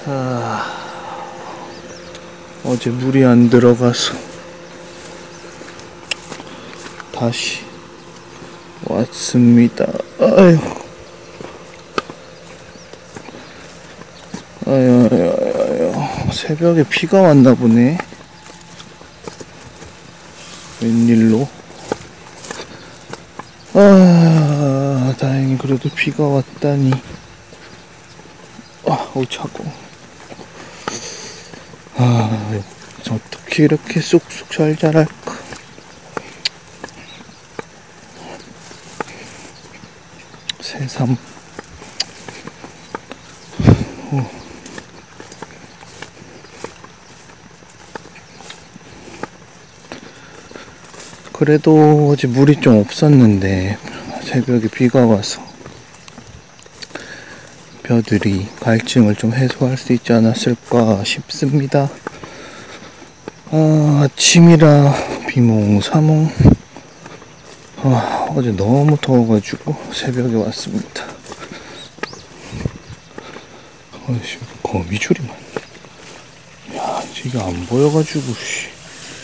어제 물이 안 들어가서 다시 왔습니다. 아유. 새벽에 비가 왔나 보네. 웬일로? 다행히 그래도 비가 왔다니. 차고. 어떻게 이렇게 쑥쑥 잘 자랄까? 새삼. 그래도 어제 물이 좀 없었는데 새벽에 비가 와서 벼들이 갈증을 좀 해소할 수 있지 않았을까 싶습니다. 아침이라 비몽사몽. 어제 너무 더워가지고 새벽에 왔습니다. 거미줄이 많네. 야, 이게 안 보여가지고, 씨.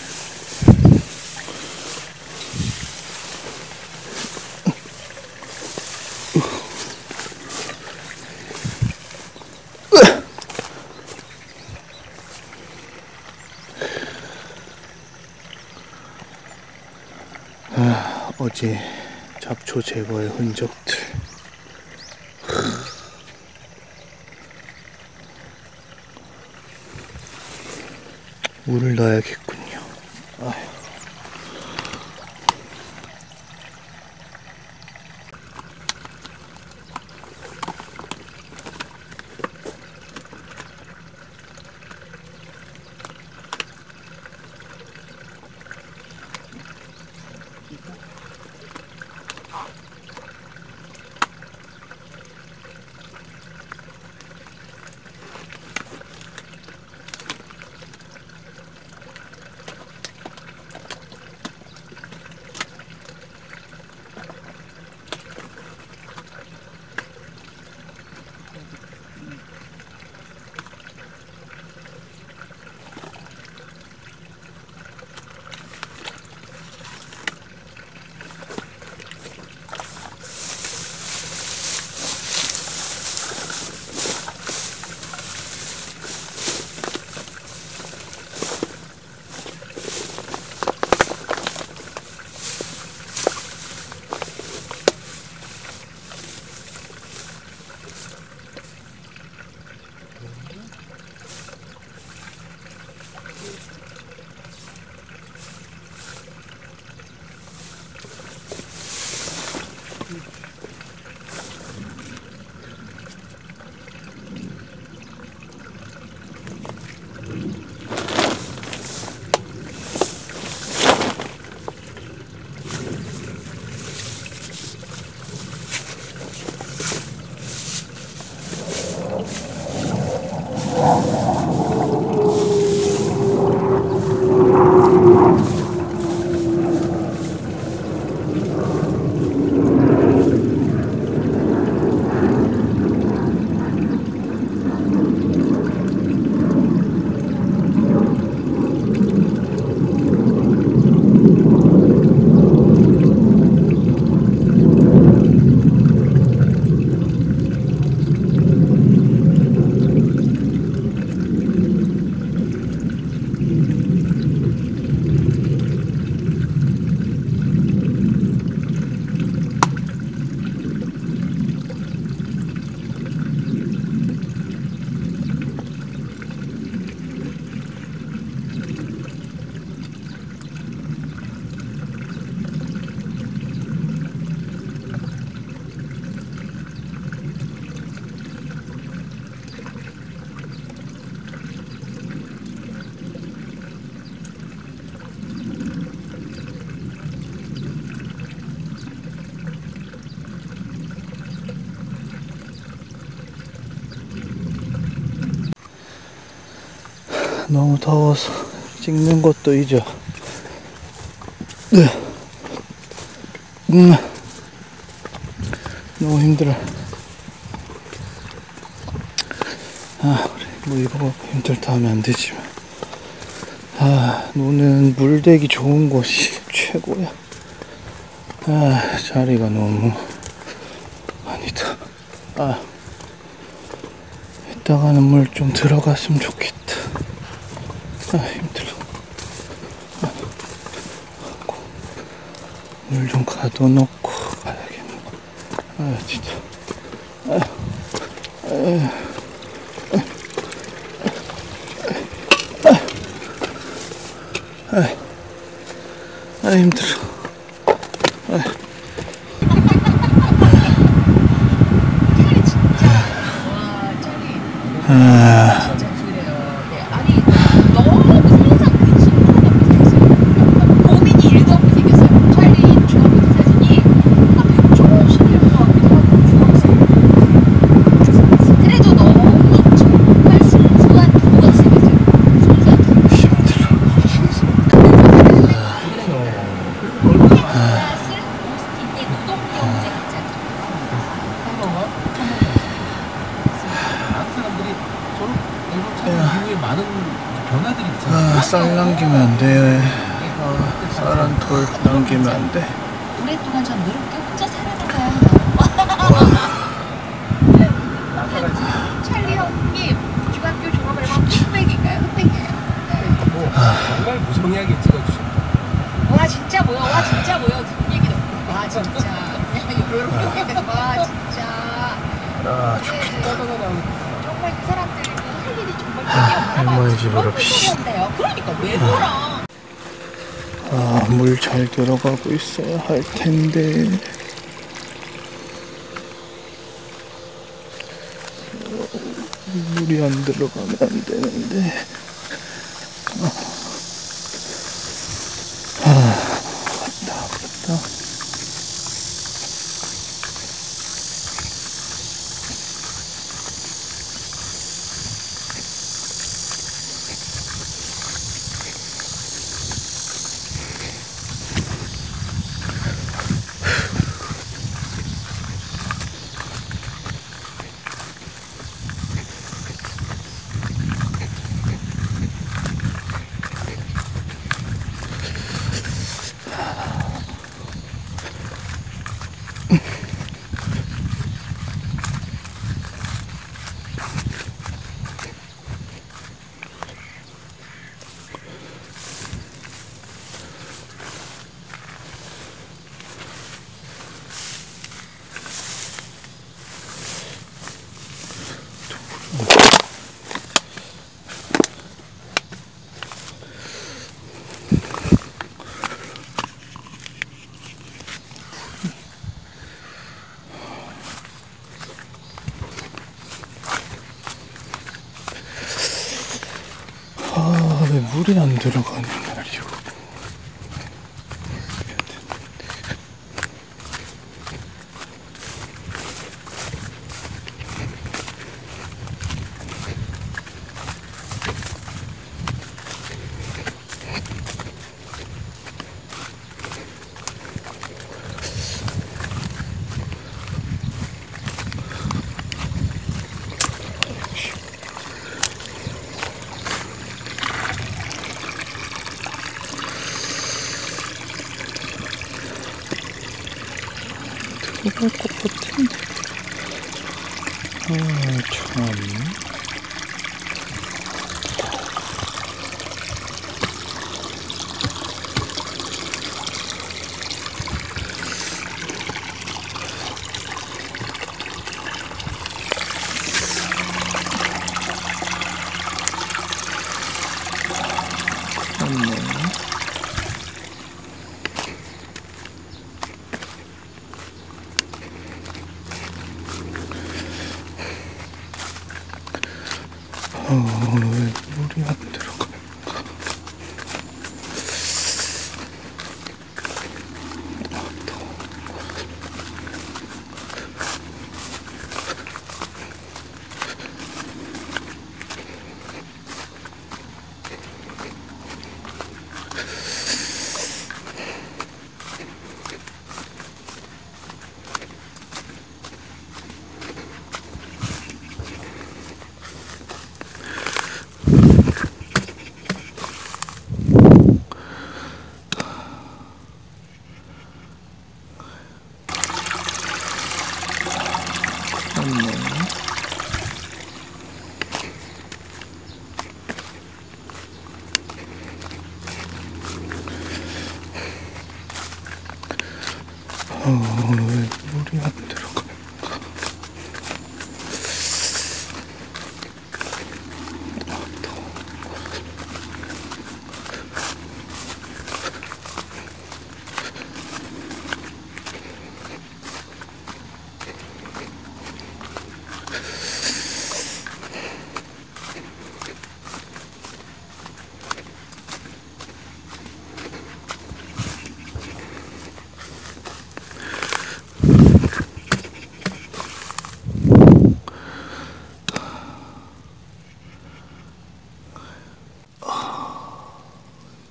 어제 잡초 제거의 흔적들. 물을 넣어야겠군요. 너무 더워서 찍는 것도 잊어. 너무 힘들어. 그래. 뭐 이거 힘들다 하면 안 되지만, 노는 물대기 좋은 곳이 최고야. 자리가 너무 아니다. 이따가는 물 좀 들어갔으면 좋겠다. 힘들어. 물 좀 가둬놓고 가야겠네. 진짜. 힘들어. 진짜 그래요. 네, 아니 너무 세상 근심하고 고민이 1도 없게 생겼어요. 찰리 중학교 때 사진이 백종원식일 것 같기도 하고 중학생. 그래도 너무 정말 순수한 부부같이 생겼어요. 순수한 부부. 힘들어. 플러스 오스틴의 노동경제 극장. 많은 사람들이 저런 앨범 촬영 이후에 많은 변화들이 있잖아요. 쌀 남기면 안 돼. 쌀은 돌 남기면 안 돼. 오랫동안 전 외롭게 혼자 살아나가야 해요. 찰리 형님 중학교 졸업 앨범 흑백인가요? 흑백이에요. 네. 정말 무성의하게 찍어주셨다. 와 진짜 뭐야? 와 진짜 뭐야? 듣는 얘기도 없고. 와 진짜. 이렇게 와 진짜. 떠다가 나오는 정말 그 사람들이 할 일이 정말 되게 없나 봐. 할머니 집으로 한대요. 그러니까 왜 돌아? 물 잘 들어가고 있어야 할 텐데. 물이 안 들어가면 안 되는데. 왔다. 왜 물이 안 들어가냐 말이오. 들어갈 것 같은데. 참. 왜 물이 안 들어가?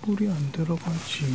물이 안 들어가지.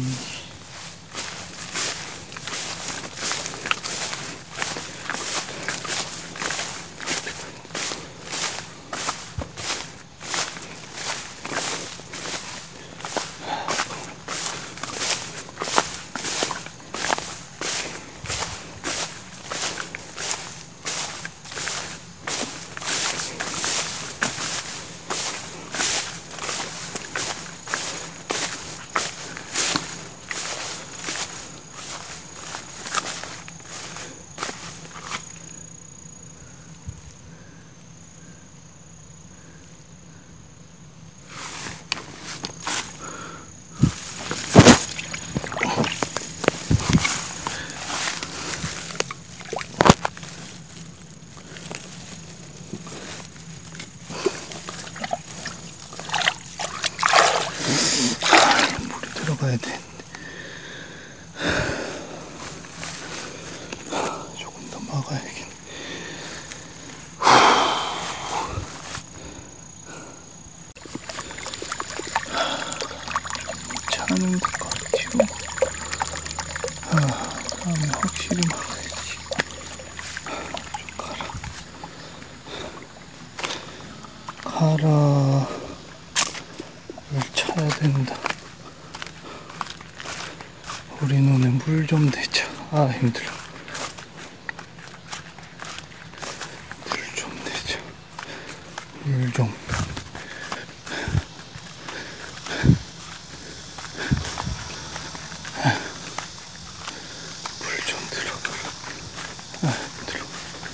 들어가야 돼. 조금 더 막아야겠네. 차는 것 같아요. 다음에 확실히 막아야지. 좀 가라. 물 차야 된다. 우리 눈에 물 좀 대자. 아, 힘들어. 물 좀 대자. 물 좀. 물 좀 들어가라. 아, 힘들어.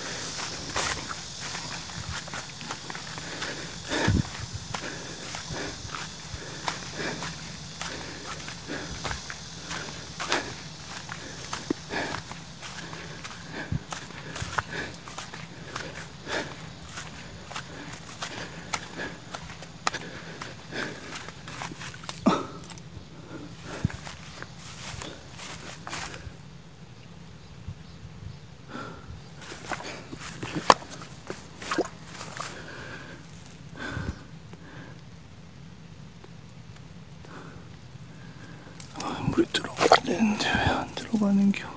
물이 들어가야 되는데 왜 안 들어가는겨?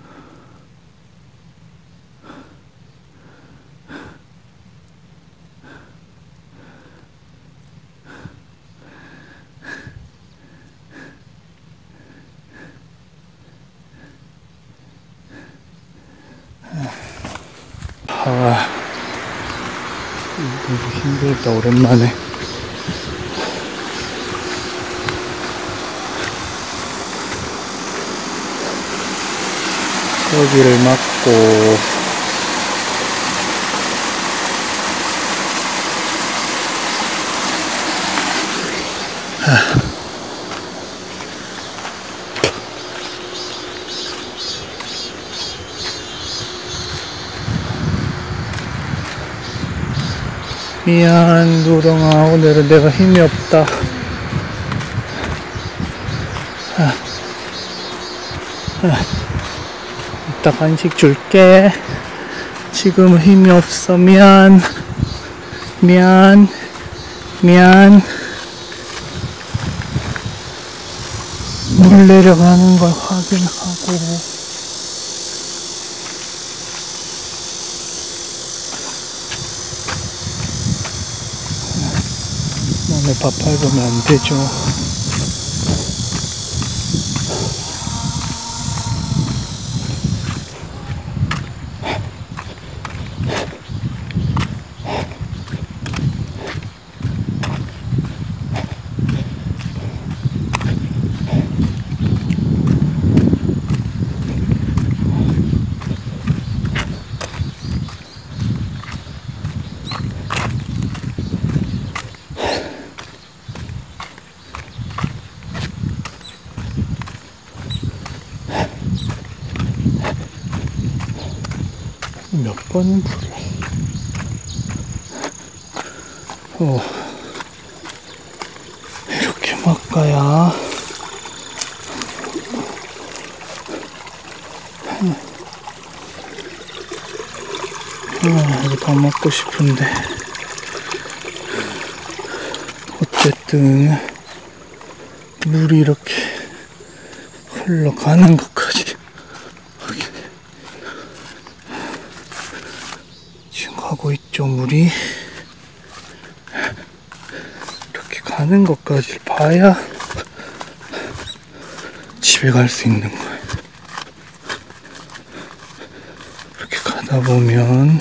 아, 이거 힘들다. 오랜만에. 여기를 막고 미안 누렁아, 오늘은 내가 힘이 없다. 이따 간식 줄게. 지금은 힘이 없어. 미안. 미안. 물 내려가는 걸 확인하고. 몸에 밥 밟으면 안 되죠. 몇 번은 불을 이렇게 막가야 이거 더 먹고 싶은데 어쨌든 물이 이렇게 흘러가는 것까지 확인해. 지금 가고 있죠. 물이 이렇게 가는 것까지 봐야 집에 갈 수 있는 거예요. 이렇게 가다 보면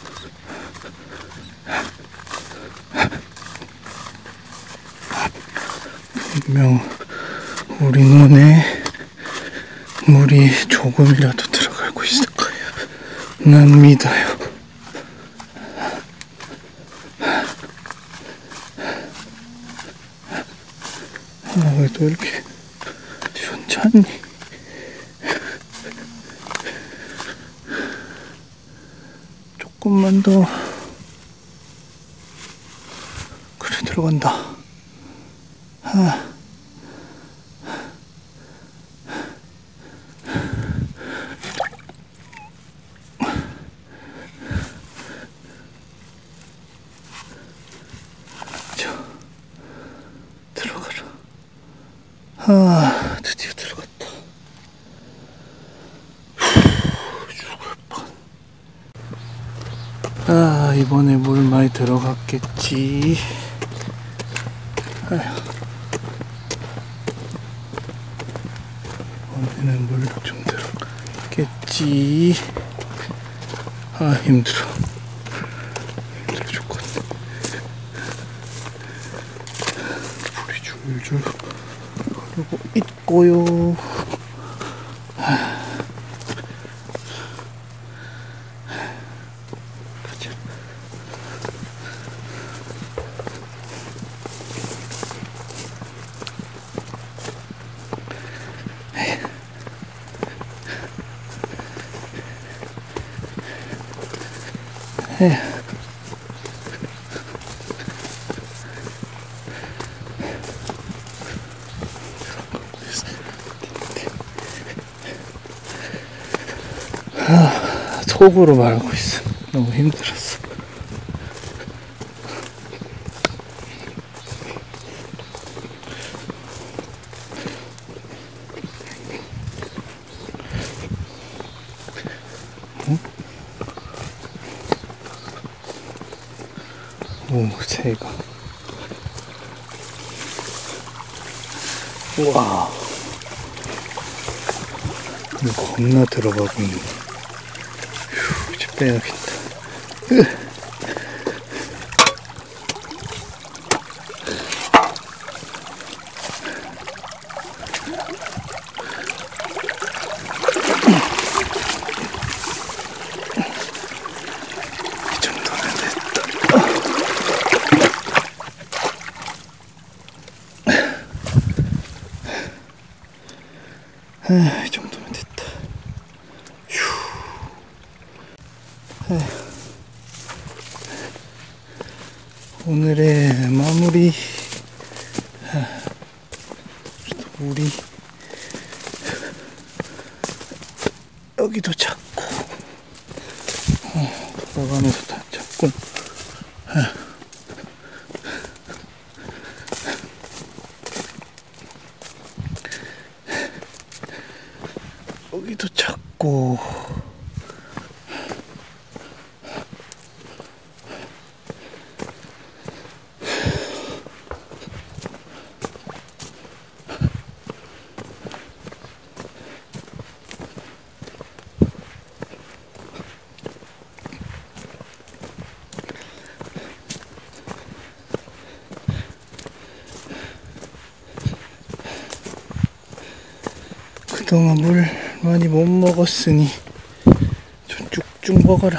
분명 우리 눈에 물이 조금이라도 들어가고 있을 거예요. 난 믿어요. 왜 또 이렇게 시원찮니? 조금만 더. 그래, 들어간다. 드디어 들어갔다. 죽을 뻔. 이번에 물 많이 들어갔겠지. 이번에는 물 좀 들어갔겠지. 힘들어. 힘들어 죽겠네. 물이 줄줄 그리고 있고요. 가자. 속으로 말하고 있어. 너무 힘들었어. 응? 오, 새가. 우와. 이거 겁나 들어가고 있네. 휴, 이제 빼야겠다. 이 정도면 됐다. 이 정도면 됐다. 휴. 오늘의 마무리. 물이 여기도 작고 돌아가면서 다 작고 여기도 작고 그동안 물 많이 못 먹었으니 좀 쭉쭉 먹어라.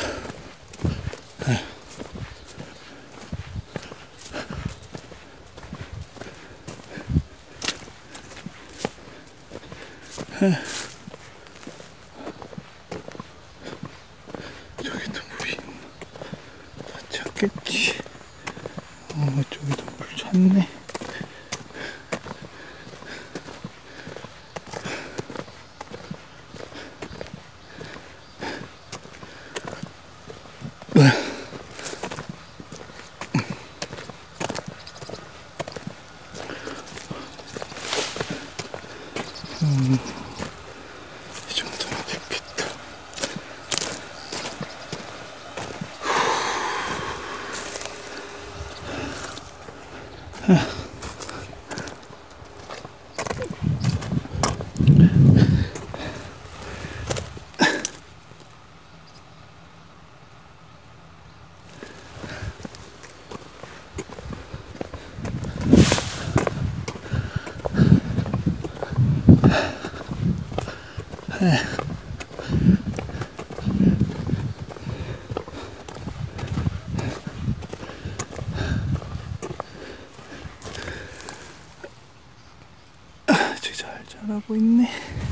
저기도 물이 다 찼겠지. 저기도 물 찼네. 아주 잘 자라고 있네.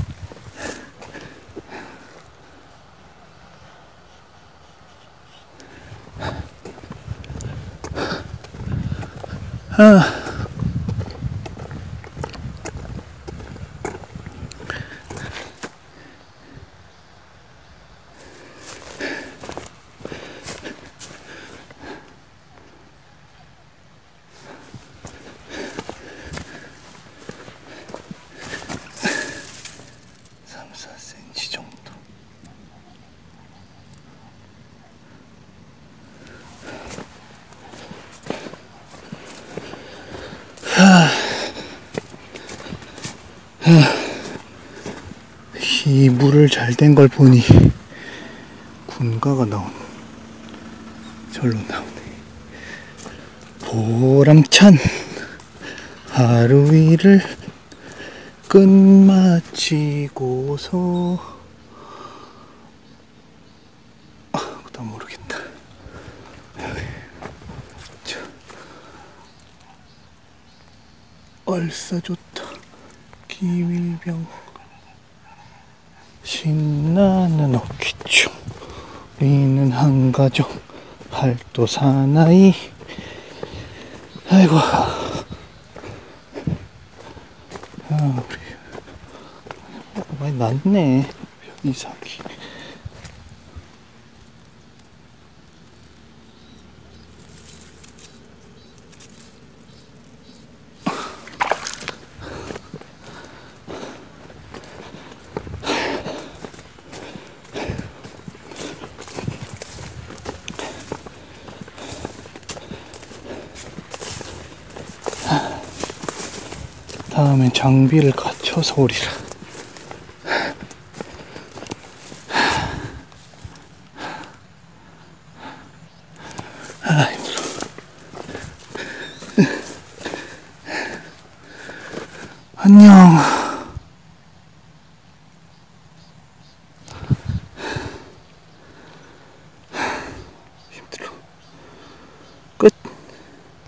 정도. 이 물을 잘 된 걸 보니 군가가 절로 나오네. 보람찬 하루 일을 끝마치고서 그다음 모르겠다. 얼싸 좋다. 기밀병 신나는 어귀충 우리는 한가족 팔도 사나이. 아이고 우리 많이 났네. 이삭이 다음엔 장비를 갖춰서 오리라. 힘들어. 안녕.